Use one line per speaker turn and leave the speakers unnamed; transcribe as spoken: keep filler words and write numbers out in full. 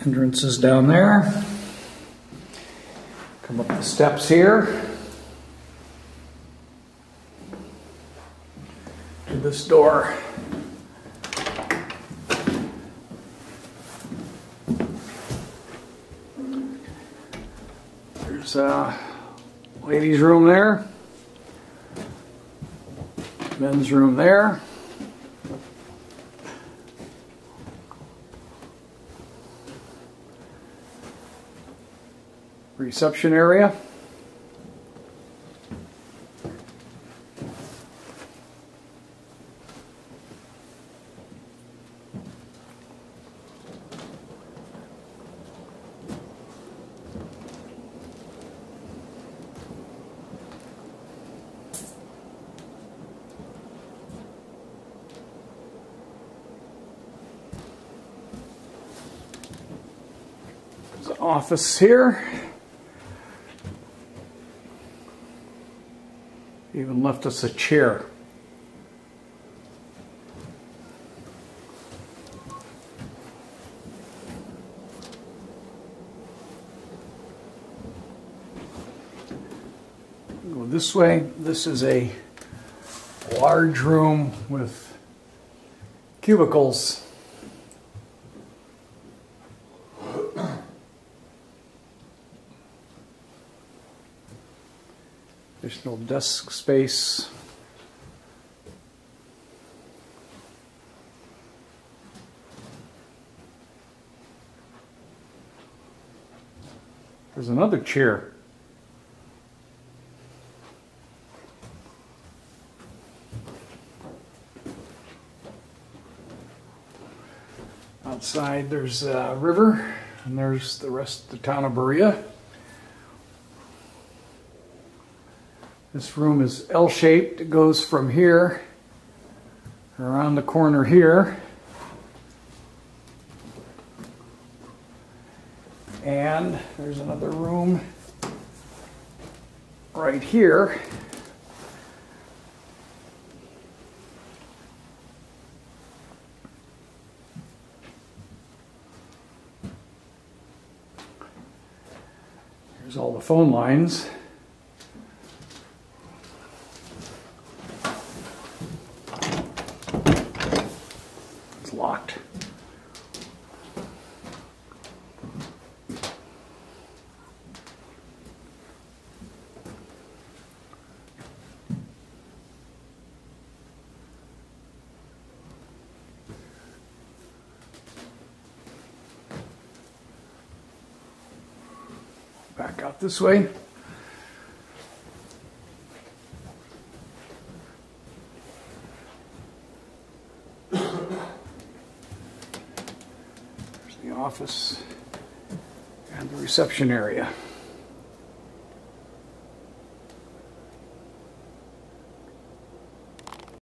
Entrance is down there. Come up the steps here to this door. There's a ladies' room there, men's room there. Reception area. There's an office here. Even left us a chair. Go this way. This is a large room with cubicles. Additional desk space. There's another chair. Outside there's a river, and there's the rest of the town of Berea. This room is L-shaped. It goes from here around the corner here, and there's another room right here. Here's all the phone lines. Locked. Back out this way. The office and the reception area.